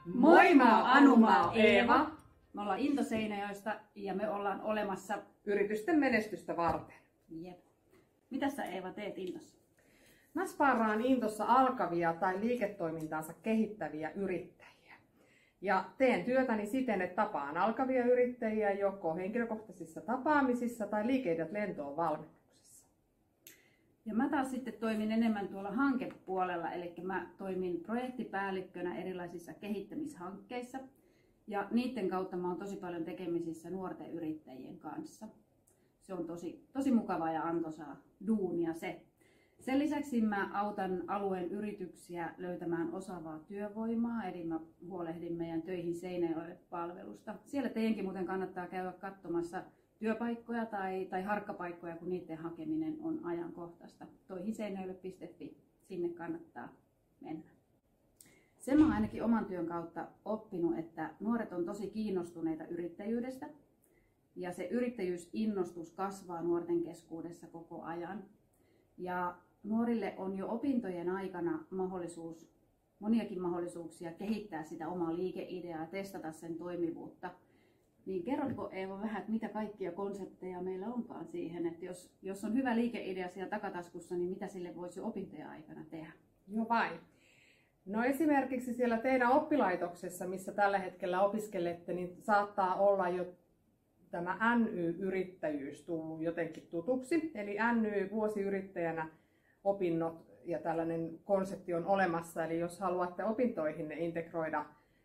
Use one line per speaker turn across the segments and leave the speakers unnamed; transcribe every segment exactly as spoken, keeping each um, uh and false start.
Moi, mä oon Anu, mä oon Eeva. Me ollaan Into Seinäjoesta ja me ollaan olemassa
yritysten menestystä varten.
Jep. Mitä sä Eeva teet Intossa?
Mä sparraan Intossa alkavia tai liiketoimintaansa kehittäviä yrittäjiä. Ja teen työtäni siten, että tapaan alkavia yrittäjiä joko henkilökohtaisissa tapaamisissa tai liikeideat lentoon valmennuksessa.
Ja mä taas sitten toimin enemmän tuolla hankepuolella, eli mä toimin projektipäällikkönä erilaisissa kehittämishankkeissa. Ja niiden kautta mä oon tosi paljon tekemisissä nuorten yrittäjien kanssa. Se on tosi, tosi mukavaa ja antoisaa duunia se. Sen lisäksi mä autan alueen yrityksiä löytämään osaavaa työvoimaa, eli mä huolehdin meidän Töihin Seinäjoelle -palvelusta. Siellä teidänkin muuten kannattaa käydä katsomassa työpaikkoja tai, tai harkkapaikkoja, kun niiden hakeminen on ajankohtaista. toihin seinäjoelle piste fi, sinne kannattaa mennä. Sen mä oon ainakin oman työn kautta oppinut, että nuoret on tosi kiinnostuneita yrittäjyydestä. Ja se yrittäjyysinnostus kasvaa nuorten keskuudessa koko ajan. Ja nuorille on jo opintojen aikana mahdollisuus, moniakin mahdollisuuksia kehittää sitä omaa liikeideaa ja testata sen toimivuutta. Niin kerrotko Eeva vähän, että mitä kaikkia konsepteja meillä onkaan siihen, että jos, jos on hyvä liikeidea siellä takataskussa, niin mitä sille voisi opintojen aikana tehdä?
Joo vain. No esimerkiksi siellä teidän oppilaitoksessa, missä tällä hetkellä opiskelette, niin saattaa olla jo tämä N Y-yrittäjyys tullut jotenkin tutuksi. Eli N Y vuosiyrittäjänä opinnot ja tällainen konsepti on olemassa. Eli jos haluatte opintoihin integroida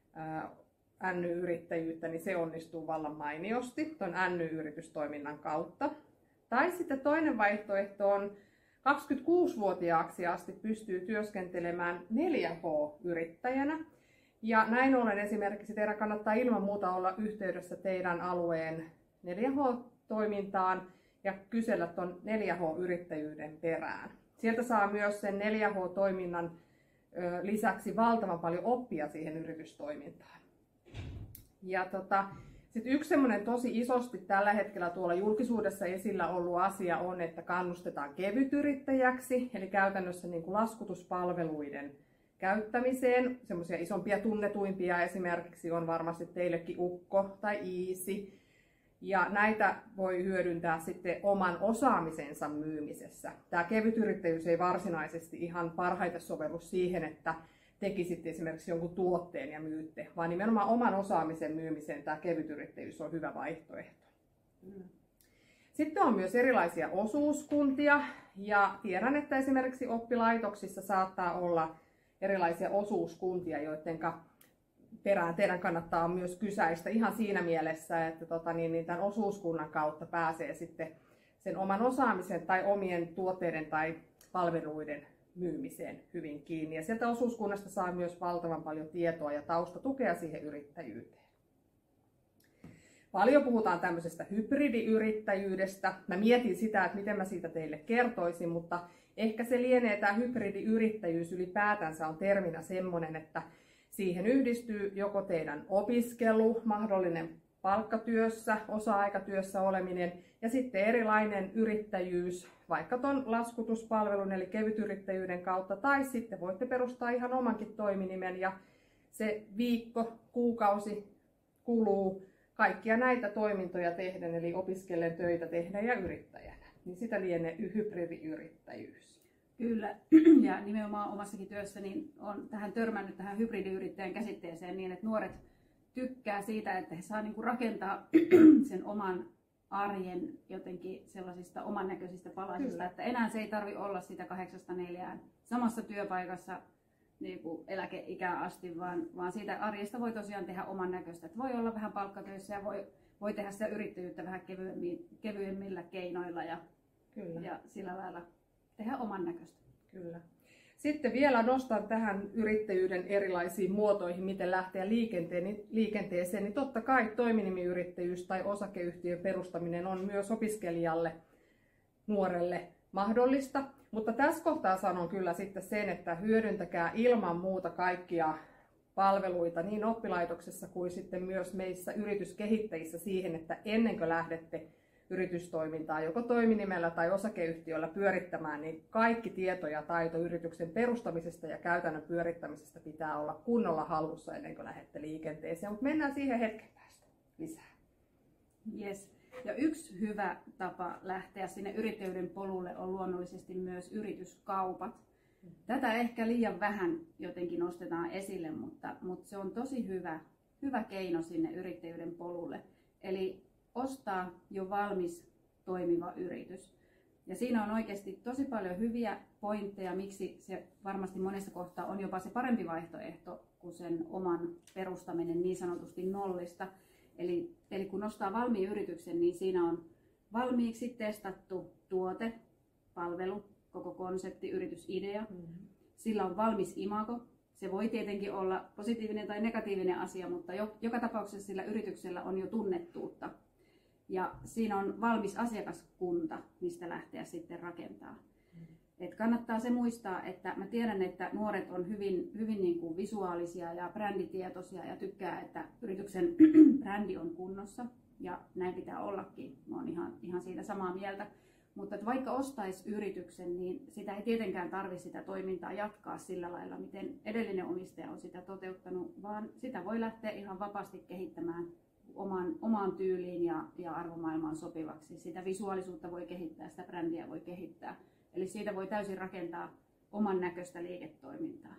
N Y-yrittäjyyttä, niin se onnistuu vallan mainiosti tuon N Y-yritystoiminnan kautta. Tai sitten toinen vaihtoehto on kaksikymmentäkuusivuotiaaksi asti pystyy työskentelemään neljä H-yrittäjänä. Ja näin ollen esimerkiksi teidän kannattaa ilman muuta olla yhteydessä teidän alueen neljä H-toimintaan ja kysellä tuon neljä H-yrittäjyyden perään. Sieltä saa myös sen neljä H-toiminnan lisäksi valtavan paljon oppia siihen yritystoimintaan. Ja tota, sitten yksi semmoinen tosi isosti tällä hetkellä tuolla julkisuudessa esillä ollut asia on, että kannustetaan kevytyrittäjäksi, eli käytännössä niin kuin laskutuspalveluiden käyttämiseen. Semmoisia isompia tunnetuimpia esimerkiksi on varmasti teillekin Ukko tai Easy. Ja näitä voi hyödyntää sitten oman osaamisensa myymisessä. Tämä kevytyrittäjyys ei varsinaisesti ihan parhaiten sovellu siihen, että tekisitte esimerkiksi jonkun tuotteen ja myytte, vaan nimenomaan oman osaamisen myymiseen tämä kevytyrittäjyys on hyvä vaihtoehto. Mm. Sitten on myös erilaisia osuuskuntia ja tiedän, että esimerkiksi oppilaitoksissa saattaa olla erilaisia osuuskuntia, joiden perään teidän kannattaa myös kysäistä ihan siinä mielessä, että tota, niin, niin tämän osuuskunnan kautta pääsee sitten sen oman osaamisen tai omien tuotteiden tai palveluiden myymiseen hyvin kiinni. Ja sieltä osuuskunnasta saa myös valtavan paljon tietoa ja taustatukea siihen yrittäjyyteen. Paljon puhutaan tämmöisestä hybridiyrittäjyydestä. Mä mietin sitä, että miten mä siitä teille kertoisin, mutta ehkä se lienee, tämä hybridiyrittäjyys ylipäätänsä on terminä semmoinen, että siihen yhdistyy joko teidän opiskelu, mahdollinen palkkatyössä, osa-aikatyössä oleminen ja sitten erilainen yrittäjyys, vaikka tuon laskutuspalvelun eli kevytyrittäjyyden kautta, tai sitten voitte perustaa ihan omankin toiminimen ja se viikko, kuukausi kuluu kaikkia näitä toimintoja tehden, eli opiskellen töitä tehdä ja yrittäjänä. Niin sitä lienee hybridiyrittäjyys.
Kyllä, ja nimenomaan omassakin työssä niin olen tähän törmännyt tähän hybridiyrittäjän käsitteeseen niin, että nuoret tykkää siitä, että he saa niinku rakentaa sen oman arjen jotenkin sellaisista oman näköisistä palasista, Kyllä. että enää se ei tarvi olla sitä kahdeksasta neljään samassa työpaikassa niin kuin eläkeikään asti, vaan, vaan siitä arjesta voi tosiaan tehdä oman näköistä. Että voi olla vähän palkkatöissä ja voi, voi tehdä sitä yrittäjyyttä vähän kevyemmillä keinoilla ja, Kyllä. ja sillä lailla tehdä oman näköistä.
Kyllä. Sitten vielä nostan tähän yrittäjyyden erilaisiin muotoihin, miten lähteä liikenteeseen, niin totta kai toiminimiyrittäjyys tai osakeyhtiön perustaminen on myös opiskelijalle, nuorelle mahdollista. Mutta tässä kohtaa sanon kyllä sitten sen, että hyödyntäkää ilman muuta kaikkia palveluita niin oppilaitoksessa kuin sitten myös meissä yrityskehittäjissä siihen, että ennen kuin lähdette yritystoimintaa joko toiminimellä tai osakeyhtiöllä pyörittämään, niin kaikki tieto ja taito yrityksen perustamisesta ja käytännön pyörittämisestä pitää olla kunnolla hallussa ennen kuin lähdette liikenteeseen, mutta mennään siihen hetken päästä lisää.
Yes. Ja yksi hyvä tapa lähteä sinne yrittäjyyden polulle on luonnollisesti myös yrityskaupat. Tätä ehkä liian vähän jotenkin nostetaan esille, mutta, mutta se on tosi hyvä, hyvä keino sinne yrittäjyyden polulle. Eli ostaa jo valmis toimiva yritys. Ja siinä on oikeasti tosi paljon hyviä pointteja, miksi se varmasti monessa kohtaa on jopa se parempi vaihtoehto kuin sen oman perustaminen niin sanotusti nollista. Eli, eli kun ostaa valmiin yrityksen, niin siinä on valmiiksi testattu tuote, palvelu, koko konsepti, yritysidea. Mm-hmm. Sillä on valmis imago. Se voi tietenkin olla positiivinen tai negatiivinen asia, mutta jo, joka tapauksessa sillä yrityksellä on jo tunnettuutta. Ja siinä on valmis asiakaskunta, mistä lähteä sitten rakentaa. Mm-hmm. Et kannattaa se muistaa, että mä tiedän, että nuoret on hyvin, hyvin niin kuin visuaalisia ja bränditietoisia ja tykkää, että yrityksen brändi on kunnossa. Ja näin pitää ollakin. Mä oon ihan, ihan siitä samaa mieltä. Mutta vaikka ostaisi yrityksen, niin sitä ei tietenkään tarvitse sitä toimintaa jatkaa sillä lailla, miten edellinen omistaja on sitä toteuttanut, vaan sitä voi lähteä ihan vapaasti kehittämään oman, omaan tyyliin ja, ja arvomaailmaan sopivaksi. Sitä visuaalisuutta voi kehittää, sitä brändiä voi kehittää. Eli siitä voi täysin rakentaa oman näköistä liiketoimintaa.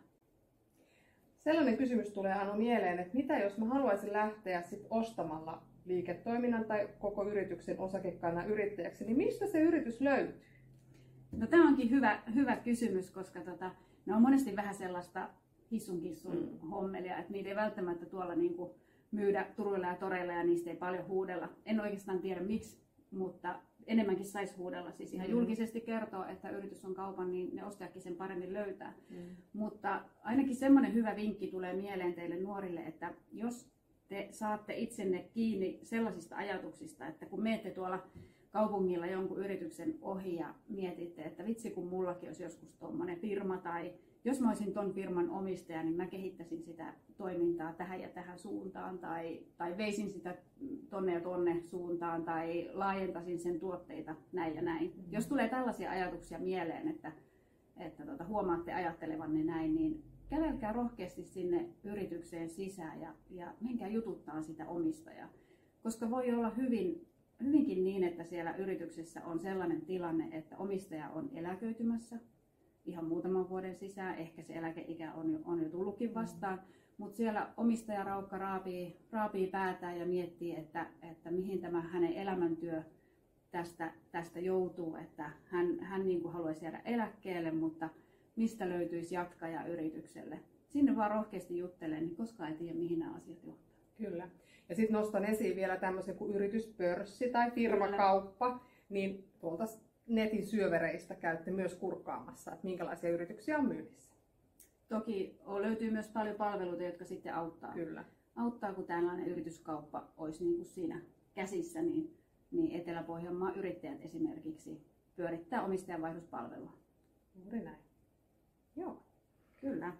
Sellainen kysymys tulee Anu mieleen, että mitä jos mä haluaisin lähteä sit ostamalla liiketoiminnan tai koko yrityksen osakekannan yrittäjäksi, niin mistä se yritys löytyy?
No tämä onkin hyvä, hyvä kysymys, koska tota, ne on monesti vähän sellaista hissun kissun mm. hommelia, että niitä ei välttämättä tuolla niinku myydä turuilla ja toreilla ja niistä ei paljon huudella. En oikeastaan tiedä miksi, mutta enemmänkin saisi huudella. Siis ihan mm. julkisesti kertoo, että yritys on kaupan, niin ne ostajakin sen paremmin löytää. Mm. Mutta ainakin semmoinen hyvä vinkki tulee mieleen teille nuorille, että jos te saatte itsenne kiinni sellaisista ajatuksista, että kun menette tuolla kaupungilla jonkun yrityksen ohi ja mietitte, että vitsi kun mullakin olisi joskus tuommoinen firma tai jos mä olisin ton firman omistaja, niin mä kehittäisin sitä toimintaa tähän ja tähän suuntaan tai, tai veisin sitä tonne ja tonne suuntaan tai laajentaisin sen tuotteita näin ja näin. Mm-hmm. Jos tulee tällaisia ajatuksia mieleen, että, että tuota, huomaatte ajattelevanne näin, niin kävelkää rohkeasti sinne yritykseen sisään ja, ja menkää jututtaa sitä omistajaa. Koska voi olla hyvin, hyvinkin niin, että siellä yrityksessä on sellainen tilanne, että omistaja on eläköitymässä ihan muutaman vuoden sisään. Ehkä se eläkeikä on jo, on jo tullutkin vastaan. Mm. Mutta siellä omistajaraukka raapii, raapii päätään ja miettii, että, että mihin tämä hänen elämäntyö tästä, tästä joutuu. Että hän, hän niin kuin haluaisi jäädä eläkkeelle, mutta mistä löytyisi jatkaja yritykselle. Sinne vaan rohkeasti juttelen, niin koskaan ei tiedä, mihin nämä asiat johtaa.
Kyllä. Ja sitten nostan esiin vielä tämmöisen kuin yrityspörssi tai firmakauppa, Kyllä. niin tuolta netin syövereistä käytte myös kurkkaamassa, että minkälaisia yrityksiä on myynnissä.
Toki löytyy myös paljon palveluita, jotka sitten auttaa.
Kyllä.
Auttaa, kun tällainen yrityskauppa olisi niin kuin siinä käsissä, niin, niin Etelä-Pohjanmaan yrittäjät esimerkiksi pyörittää omistajanvaihdospalvelua.
Juuri näin. Joo,
kyllä.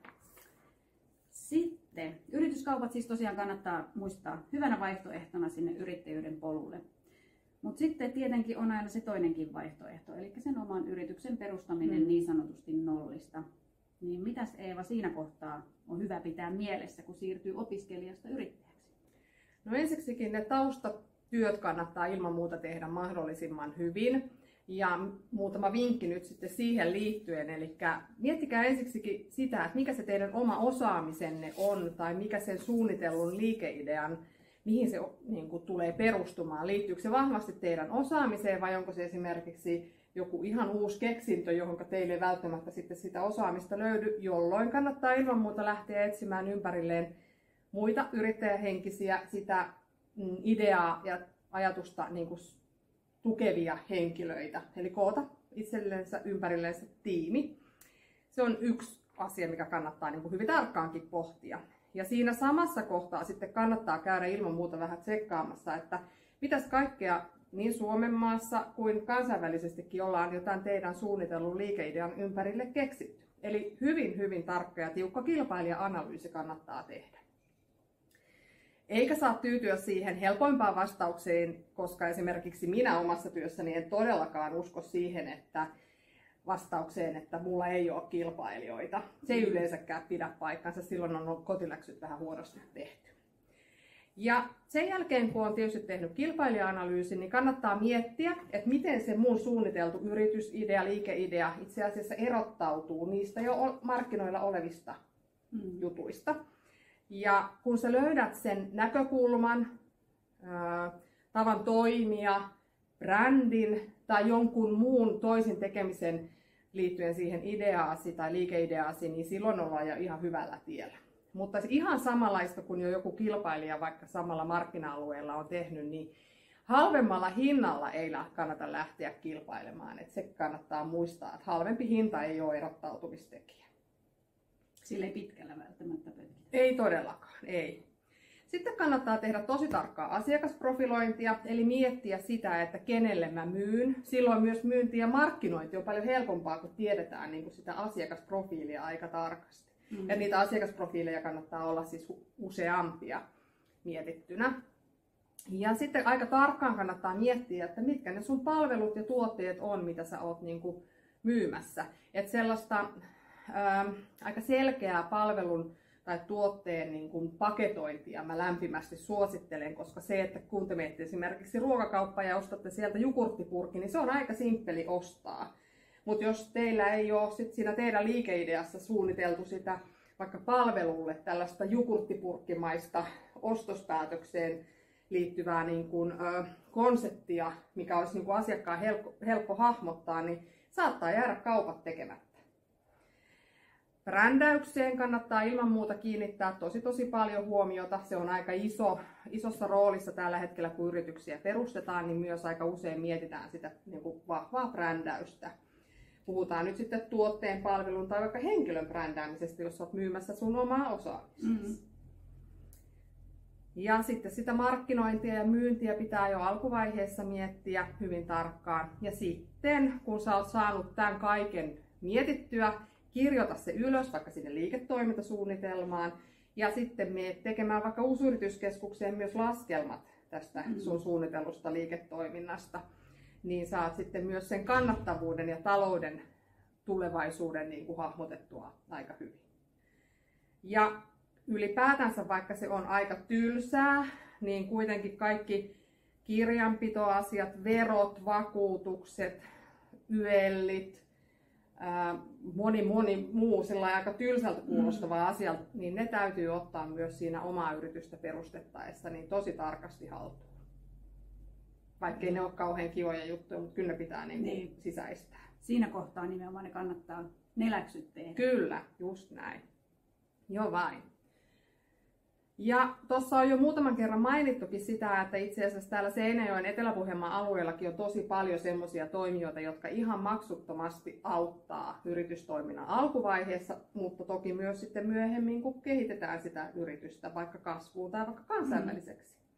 Sitten yrityskaupat siis tosiaan kannattaa muistaa hyvänä vaihtoehtona sinne yrittäjyyden polulle. Mutta sitten tietenkin on aina se toinenkin vaihtoehto, eli sen oman yrityksen perustaminen mm. niin sanotusti nollista. Niin mitäs Eeva siinä kohtaa on hyvä pitää mielessä, kun siirtyy opiskelijasta yrittäjäksi?
No ensiksikin ne taustatyöt kannattaa ilman muuta tehdä mahdollisimman hyvin. Ja muutama vinkki nyt sitten siihen liittyen, eli miettikää ensiksikin sitä, että mikä se teidän oma osaamisenne on, tai mikä sen suunnitellun liikeidean, mihin se niin kuin, tulee perustumaan. Liittyykö se vahvasti teidän osaamiseen, vai onko se esimerkiksi joku ihan uusi keksintö, johon teille ei välttämättä sitten sitä osaamista löydy, jolloin kannattaa ilman muuta lähteä etsimään ympärilleen muita yrittäjähenkisiä, sitä mm, ideaa ja ajatusta niin kuin, tukevia henkilöitä, eli koota itsellensä ympärillensä tiimi. Se on yksi asia, mikä kannattaa niin kuin hyvin tarkkaankin pohtia. Ja siinä samassa kohtaa sitten kannattaa käydä ilman muuta vähän tsekkaamassa, että mitäs kaikkea niin Suomen maassa kuin kansainvälisestikin ollaan jotain teidän suunnitellun liikeidean ympärille keksitty. Eli hyvin, hyvin tarkka ja tiukka kilpailija-analyysi kannattaa tehdä. Eikä saa tyytyä siihen helpoimpaan vastaukseen, koska esimerkiksi minä omassa työssäni en todellakaan usko siihen, että vastaukseen, että mulla ei ole kilpailijoita. Se ei yleensäkään pidä paikkansa, silloin on kotiläksyt vähän huonosti tehty. Ja sen jälkeen, kun on tietysti tehnyt kilpailija-analyysin, niin kannattaa miettiä, että miten se mun suunniteltu yritysidea, liikeidea itse asiassa erottautuu niistä jo markkinoilla olevista mm. jutuista. Ja kun sä löydät sen näkökulman, ää, tavan toimia, brändin tai jonkun muun toisin tekemisen liittyen siihen ideaasi tai liikeideaasi, niin silloin ollaan jo ihan hyvällä tiellä. Mutta ihan samanlaista kuin jo joku kilpailija vaikka samalla markkina-alueella on tehnyt, niin halvemmalla hinnalla ei kannata lähteä kilpailemaan. Et se kannattaa muistaa, että halvempi hinta ei ole erottautumistekijä.
Sillä ei pitkällä välttämättä pötkitä.
Ei todellakaan, ei. Sitten kannattaa tehdä tosi tarkkaa asiakasprofilointia, eli miettiä sitä, että kenelle mä myyn. Silloin myös myynti ja markkinointi on paljon helpompaa, kun tiedetään niin kuin sitä asiakasprofiilia aika tarkasti. Mm. Ja niitä asiakasprofiileja kannattaa olla siis useampia mietittynä. Ja sitten aika tarkkaan kannattaa miettiä, että mitkä ne sun palvelut ja tuotteet on, mitä sä oot niin kuin myymässä. Että sellaista ää, aika selkeää palvelun tai tuotteen niin kuin paketointia mä lämpimästi suosittelen, koska se, että kun te menette esimerkiksi ruokakauppaan ja ostatte sieltä jogurttipurkin, niin se on aika simppeli ostaa. Mutta jos teillä ei ole sit siinä teidän liikeideassa suunniteltu sitä vaikka palvelulle tällaista jogurttipurkkimaista ostospäätökseen liittyvää niin kuin, ö, konseptia, mikä olisi niin kuin asiakkaan helppo, helppo hahmottaa, niin saattaa jäädä kaupat tekemättä. Brändäykseen kannattaa ilman muuta kiinnittää tosi tosi paljon huomiota. Se on aika iso, isossa roolissa tällä hetkellä, kun yrityksiä perustetaan, niin myös aika usein mietitään sitä niin kuin vahvaa brändäystä. Puhutaan nyt sitten tuotteen, palvelun tai vaikka henkilön brändäämisestä, jos olet myymässä sun omaa osaamista. Mm-hmm. Ja sitten sitä markkinointia ja myyntiä pitää jo alkuvaiheessa miettiä hyvin tarkkaan. Ja sitten, kun sä oot saanut tämän kaiken mietittyä, kirjoita se ylös vaikka sinne liiketoimintasuunnitelmaan ja sitten mene tekemään vaikka uusyrityskeskukseen myös laskelmat tästä sun suunnitellusta liiketoiminnasta. Niin saat sitten myös sen kannattavuuden ja talouden tulevaisuuden niin kuin hahmotettua aika hyvin. Ja ylipäätänsä, vaikka se on aika tylsää, niin kuitenkin kaikki kirjanpitoasiat, verot, vakuutukset, yellit, ää, moni moni muu sellainen aika tylsältä kuulostava mm. asia, niin ne täytyy ottaa myös siinä omaa yritystä perustettaessa niin tosi tarkasti haltuun. Vaikkei ne ole kauhean kivoja juttuja, mutta kyllä ne pitää niin niin. sisäistää.
Siinä kohtaa nimenomaan ne kannattaa ne läksyt tehdä.
Kyllä, just näin. Joo vain. Ja tuossa on jo muutaman kerran mainittukin sitä, että itse asiassa täällä Seinäjoen Etelä-Pohjanmaan alueellakin on tosi paljon semmoisia toimijoita, jotka ihan maksuttomasti auttaa yritystoiminnan alkuvaiheessa, mutta toki myös sitten myöhemmin, kun kehitetään sitä yritystä vaikka kasvuun tai vaikka kansainväliseksi. Mm.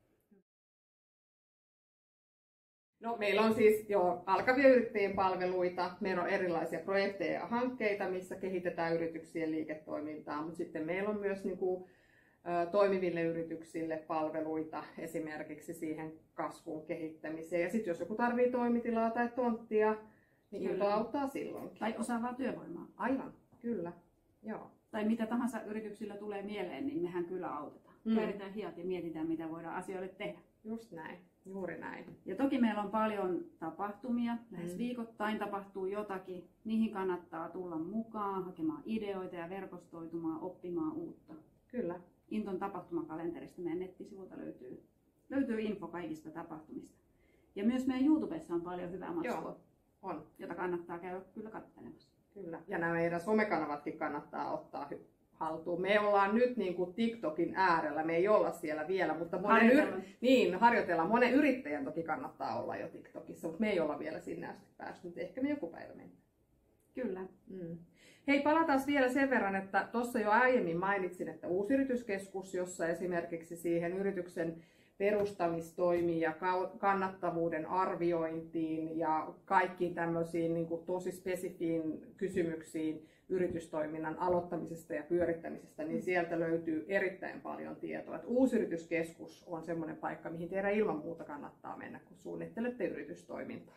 No, meillä on siis jo alkavia yrittäjien palveluita, meillä on erilaisia projekteja ja hankkeita, missä kehitetään yrityksien liiketoimintaa, mutta sitten meillä on myös niin kuin, ä, toimiville yrityksille palveluita esimerkiksi siihen kasvun kehittämiseen. Ja sitten jos joku tarvitsee toimitilaa tai tonttia, niin Ilta auttaa silloinkin.
Tai osaavaa työvoimaa.
Aivan, kyllä. Joo.
Tai mitä tahansa yrityksillä tulee mieleen, niin mehän kyllä autetaan. Mm. Kääritään hiat ja mietitään, mitä voidaan asioille tehdä.
Just näin. Juuri näin.
Ja toki meillä on paljon tapahtumia, lähes mm. viikoittain tapahtuu jotakin. Niihin kannattaa tulla mukaan, hakemaan ideoita ja verkostoitumaan, oppimaan uutta.
Kyllä.
Inton tapahtumakalenterista meidän nettisivulta löytyy, löytyy info kaikista tapahtumista. Ja myös meidän YouTubessa on paljon hyvää matskua,
Joo, on.
jota kannattaa käydä kyllä katselemassa.
Kyllä. Ja nämä meidän somekanavatkin kannattaa ottaa haltuun. Me ollaan nyt niin kuin TikTokin äärellä, me ei olla siellä vielä, mutta monen, yr... niin, harjoitellaan. Monen yrittäjän toki kannattaa olla jo TikTokissa, mutta me ei olla vielä sinne asti päästy, mutta ehkä me joku päivä mennään.
Kyllä.
Mm. Hei, palataan vielä sen verran, että tuossa jo aiemmin mainitsin, että uusyrityskeskus, jossa esimerkiksi siihen yrityksen perustamistoimiin ja kannattavuuden arviointiin ja kaikkiin tämmöisiin niin kuin tosi spesifiin kysymyksiin yritystoiminnan aloittamisesta ja pyörittämisestä, niin sieltä löytyy erittäin paljon tietoa. Että Uusyrityskeskus on semmoinen paikka, mihin teidän ilman muuta kannattaa mennä, kun suunnittelette yritystoimintaa.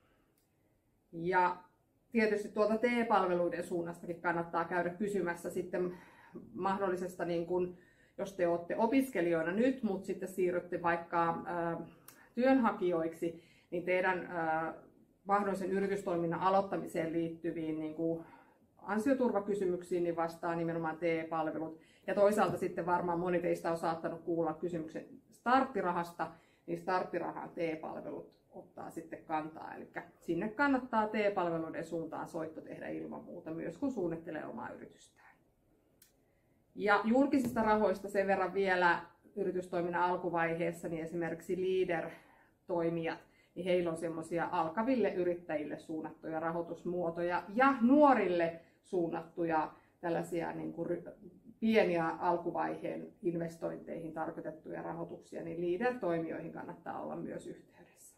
Ja tietysti tuolta T E-palveluiden suunnastakin kannattaa käydä kysymässä sitten mahdollisesta, niin kuin, jos te olette opiskelijoina nyt, mutta sitten siirrytte vaikka ä, työnhakijoiksi, niin teidän ä, mahdollisen yritystoiminnan aloittamiseen liittyviin niin kuin ansioturvakysymyksiin niin vastaa nimenomaan T E-palvelut. Ja toisaalta sitten varmaan moni teistä on saattanut kuulla kysymyksen starttirahasta, niin starttirahan T E-palvelut ottaa sitten kantaa. Eli sinne kannattaa T E-palveluiden suuntaan soitto tehdä ilman muuta myös, kun suunnittelee omaa yritystään. Ja julkisista rahoista sen verran vielä yritystoiminnan alkuvaiheessa, niin esimerkiksi Leader-toimijat, niin heillä on semmoisia alkaville yrittäjille suunnattuja rahoitusmuotoja ja nuorille suunnattuja tällaisia niin kuin pieniä alkuvaiheen investointeihin tarkoitettuja rahoituksia, niin Leader-toimijoihin kannattaa olla myös yhteydessä.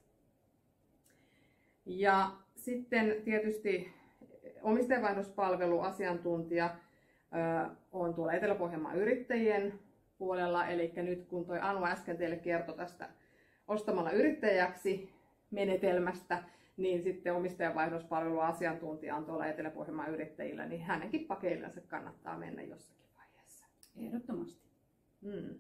Ja sitten tietysti omistajanvaihdospalveluasiantuntija on tuolla Etelä-Pohjanmaan yrittäjien puolella, eli nyt kun toi Anu äsken teille kertoi tästä ostamalla yrittäjäksi menetelmästä, niin sitten omistajanvaihdospalveluasiantuntija on tuolla Etelä-Pohjanmaan yrittäjillä, niin hänenkin pakeillensa kannattaa mennä jossakin vaiheessa.
Ehdottomasti.
Hmm.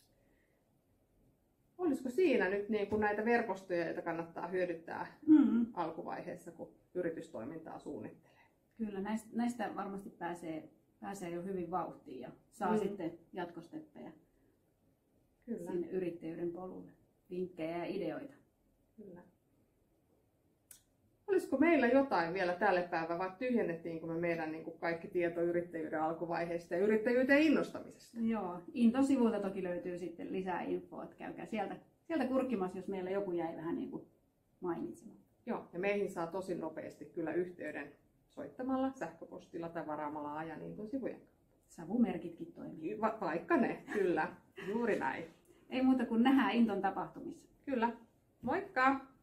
Olisiko siinä nyt niin kuin näitä verkostoja, joita kannattaa hyödyntää mm-hmm. alkuvaiheessa, kun yritystoimintaa suunnittelee?
Kyllä, näistä, näistä varmasti pääsee, pääsee jo hyvin vauhtiin ja saa mm. sitten jatkosteppejä Kyllä. sinne yrittäjyyden polulle. Vinkkejä ja ideoita.
Kyllä. Olisiko meillä jotain vielä tälle päivään, vai tyhjennettiinkö me meidän niin kuin kaikki tieto yrittäjyyden alkuvaiheesta ja yrittäjyyteen innostamisesta?
Joo, Into-sivulta toki löytyy sitten lisää infoa, että käykää sieltä, sieltä kurkkimassa, jos meillä joku jäi vähän niin kuin mainitsemaan.
Joo, ja meihin saa tosi nopeasti kyllä yhteyden soittamalla, sähköpostilla tai varaamalla ajan Into-sivujen kautta.
Savumerkitkin toimii.
Va- vaikka ne, kyllä, juuri näin.
Ei muuta kuin nähdään Inton tapahtumissa.
Kyllä, moikka!